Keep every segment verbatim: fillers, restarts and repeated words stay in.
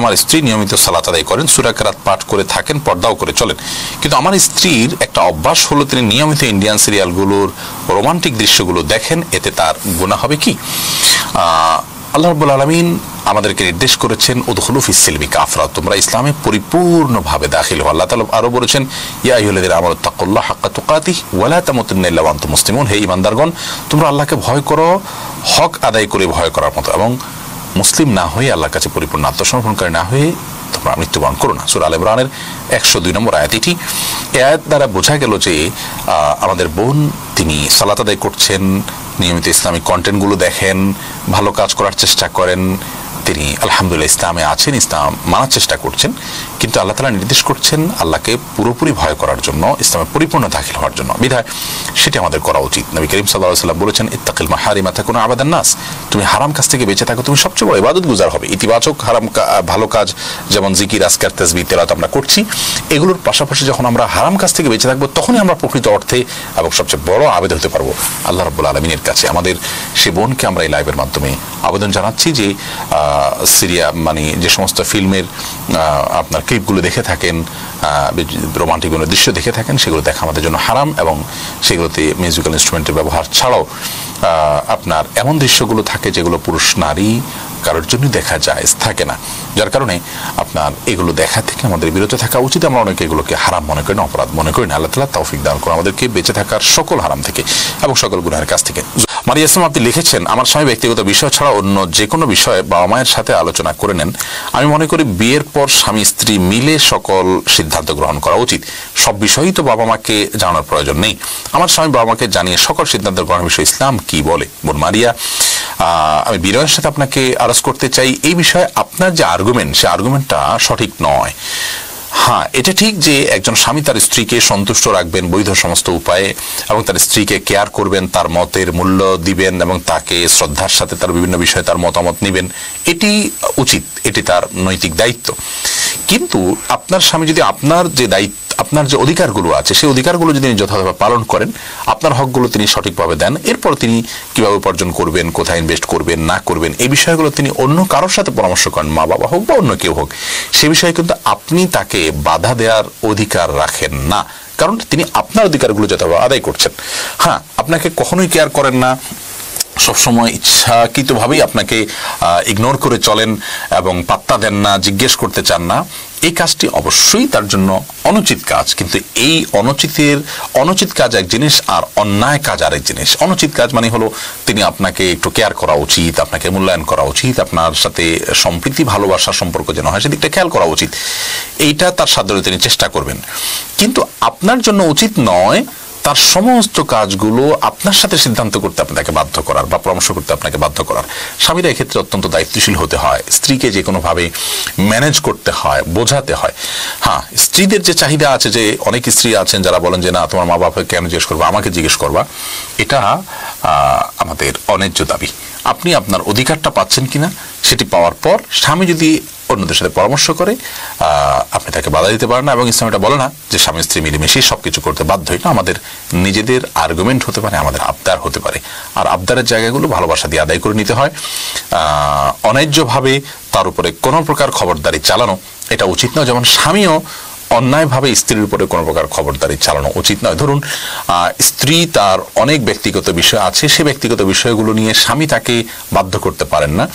আমার স্ত্রী নিয়মিত সালাত আদায় করেন, সূরা কেরাত পাঠ করে থাকেন, পর্দাও করে চলেন, কিন্তু আমার স্ত্রীর একটা অভ্যাস হলো তিনি নিয়মিত ইন্ডিয়ান সিরিয়ালগুলোর রোমান্টিক দৃশ্যগুলো দেখেন, এতে তার গুনাহ হবে কি? আল্লাহ রাব্বুল আলামিন আমাদেরকে নির্দেশ করেছেন উদখুলু ফিস সিলমি কাফরা, তোমরা ইসলামে পরিপূর্ণভাবে দাখিল হও। আল্লাহ তাআলা আরো বলেছেন ইয়া আইয়ুহাল্লাযীনা আমানু তাকুল্লাহা হাক্কা তুকাতিহি ওয়া লা তামুতুন্না ইল্লা ওয়া আনতুম মুসলিমুন, হে ঈমানদারগণ তোমরা আল্লাহকে ভয় করো হক আদায় করে ভয় করার মতো, এবং মুসলিম না হয়ে আল্লাহর কাছে পরিপূর্ণ আত্মসমর্পণকারী না হয়ে তোমরা মৃত্যুবরণ করো না। সূরা আল ইমরানের একশো দুই নম্বর আয়াত এটি। এই আয়াত দ্বারা বোঝা গেল যে আমাদের বোন তিনি সালাত আদায় করছেন, নিয়মিত ইসলামিক কন্টেন্টগুলো দেখেন, ভালো কাজ করার চেষ্টা করেন, তিনি আলহামদুলিল্লাহ ইসলামে আছেন, ইসলাম মানার চেষ্টা করছেন, কিন্তু আল্লাহ তাআলা নির্দেশ করছেন আল্লাহকে পুরোপুরি ভয় করার জন্য, ইসলামে পরিপূর্ণ দাখিল হওয়ার জন্য। বিধায় সেটি আমাদের করা উচিত। নবী করিম সাল্লাল্লাহু আলাইহি ওয়াসাল্লাম বলেছেন ইত্তাকিল মাহারিমা তাকুনু আবাদান নাস, তুমি হারাম কাজ থেকে বেঁচে থাকো, তুমি সবচেয়ে বড় ইবাদত গুজার হবে। ইতিবাচক হারাম ভালো কাজ যেমন জিকির, আজকার, তাসবিহ, তেলাওয়াত আমরা করছি, এগুলোর পাশাপাশি যখন আমরা হারাম কাজ থেকে বেঁচে থাকবো তখনই আমরা প্রকৃত অর্থে এবং সবচেয়ে বড় আবেদ হতে পারবো আল্লাহ রাব্বুল আলামিনের কাছে। আমাদের সে বোনকে আমরা এই লাইভের মাধ্যমে আবেদন জানাচ্ছি যে সিরিয়া মানে যে সমস্ত ফিল্মের আপনার ক্লিপগুলো দেখে থাকেন, রোমান্টিক কোনো দৃশ্য দেখে থাকেন, সেগুলো দেখা আমাদের জন্য হারাম, এবং সেগুলোতে মিউজিক্যাল ইনস্ট্রুমেন্টের ব্যবহার ছাড়াও আপনার এমন দৃশ্যগুলো থাকে যেগুলো পুরুষ নারী কারোর জন্য দেখা যায় থাকে না, যার কারণে আপনার এগুলো দেখা থেকে আমাদের বিরত থাকা উচিত। আমরা অনেকে এগুলোকে হারাম মনে করি না, অপরাধ মনে করি না। আল্লাহ তাআলা তৌফিক দান করুন আমাদেরকে বেঁচে থাকার সকল হারাম থেকে এবং সকল গুনাহের কাছ থেকে। মারিয়া ইসলাম আপনি লিখেছেন আমার স্বামী ব্যক্তিগত বিষয় ছাড়া অন্য যে কোনো বিষয়ে বাবা মায়ের সাথে আলোচনা করে নেন। আমি মনে করি বিয়ের পর স্বামী স্ত্রী মিলে সকল সিদ্ধান্ত গ্রহণ করা উচিত, সব বিষয়ই তো বাবা মাকে জানানোর প্রয়োজন নেই। আমার স্বামী বাবা মাকে জানিয়ে সকল সিদ্ধান্ত গ্রহণের বিষয়ে ইসলাম কি বলে? বোন মারিয়া, আমি বিনয়ের সাথে আপনাকে আরজ করতে চাই এই বিষয়ে আপনার যে আর্গুমেন্ট সে আর্গুমেন্টটা সঠিক নয়। হ্যাঁ, এটা ঠিক যে একজন স্বামী তার স্ত্রীকে সন্তুষ্ট রাখবেন বৈধ সমস্ত উপায়ে, এবং তার স্ত্রীকে কেয়ার করবেন, তার মতের মূল্য দিবেন এবং তাকে শ্রদ্ধার সাথে তার বিভিন্ন বিষয়ে তার মতামত নেবেন, এটি উচিত, এটি তার নৈতিক দায়িত্ব। কিন্তু আপনার স্বামী যদি আপনার যে দায়িত্ব, আপনার যে অধিকারগুলো আছে সেই অধিকারগুলো যদি তিনি যথাযথভাবে পালন করেন, আপনার হকগুলো তিনি সঠিকভাবে দেন, এরপর তিনি কিভাবে উপার্জন করবেন, কোথায় ইনভেস্ট করবেন না করবেন, এই বিষয়গুলো তিনি অন্য কারোর সাথে পরামর্শ করেন, মা বাবা হোক বা অন্য কেউ হোক, সে বিষয়ে কিন্তু আপনি তাকে বাধা দেওয়ার অধিকার রাখেন না, কারণ তিনি আপনার অধিকারগুলো যথাযথভাবে আদায় করছেন। হ্যাঁ, আপনাকে কখনোই কেয়ার করেন না, সবসময় ইচ্ছাকৃতভাবেই আপনাকে ইগনোর করে চলেন এবং পাত্তা দেন না, জিজ্ঞেস করতে চান না, এই কাজটি অবশ্যই তার জন্য অনুচিত কাজ। কিন্তু এই অনুচিতের অনুচিত কাজ এক জিনিস আর অন্যায় কাজ আরেক জিনিস। অনুচিত কাজ মানে হলো তিনি আপনাকে একটু কেয়ার করা উচিত, আপনাকে মূল্যায়ন করা উচিত, আপনার সাথে সম্প্রীতি ভালোবাসার সম্পর্ক যেন হয় সেদিকটা খেয়াল করা উচিত, এইটা তার সাধ্যে তিনি চেষ্টা করবেন। কিন্তু আপনার জন্য উচিত নয় তার সমস্ত কাজগুলো আপনার সাথে সিদ্ধান্ত করতে আপনাকে বাধ্য করার বা পরামর্শ করতে আপনাকে বাধ্য করার। স্বামীরা এক্ষেত্রে অত্যন্ত দায়িত্বশীল হতে হয়, স্ত্রীকে যে কোনোভাবে ম্যানেজ করতে হয়, বোঝাতে হয়। হ্যাঁ, স্ত্রীদের যে চাহিদা আছে, যে অনেক স্ত্রী আছেন যারা বলেন যে না তোমার মা বাবাকে কেন জিজ্ঞেস করবা, আমাকে জিজ্ঞেস করবা, এটা আমাদের অন্যায্য দাবি। আপনি আপনার অধিকারটা পাচ্ছেন কিনা সেটি পাওয়ার পর স্বামী যদি অন্যদের সাথে পরামর্শ করে আপনি তাকে বাধা দিতে পারেন না, এবং ইসলাম এটা বলে না যে স্বামী স্ত্রী মিলেমিশে সবকিছু করতে বাধ্য। এটা আমাদের নিজেদের আর্গুমেন্ট হতে পারে, আমাদের আবদার হতে পারে, আর আবদারের জায়গাগুলো ভালোবাসা দিয়ে আদায় করে নিতে হয়। অন্যায্যভাবে তার উপরে কোনো প্রকার খবরদারি চালানো এটা উচিত নয়, যেমন স্বামীও অন্যায়ভাবে স্ত্রীর উপরে কোনো প্রকার খবরদারি চালানো উচিত নয়। ধরুন স্ত্রী তার অনেক ব্যক্তিগত বিষয় আছে, সে ব্যক্তিগত বিষয়গুলো নিয়ে স্বামী তাকে বাধ্য করতে পারেন না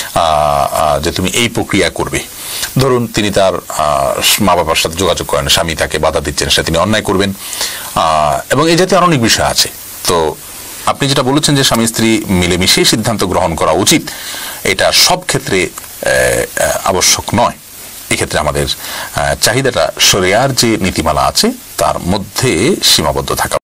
যে তুমি এই প্রক্রিয়া করবে। ধরুন তিনি তার মা বাবার সাথে যোগাযোগ করেন, স্বামী তাকে বাধা দিচ্ছেন, সেটা তিনি অন্যায় করবেন, এবং এই জাতীয় অনেক বিষয় আছে। তো আপনি যেটা বলেছেন যে স্বামী স্ত্রী মিলেমিশে সিদ্ধান্ত গ্রহণ করা উচিত, এটা সব ক্ষেত্রে আবশ্যক নয়। এক্ষেত্রে আমাদের চাহিদাটা শরিয়ার যে নীতিমালা আছে তার মধ্যে সীমাবদ্ধ থাকা।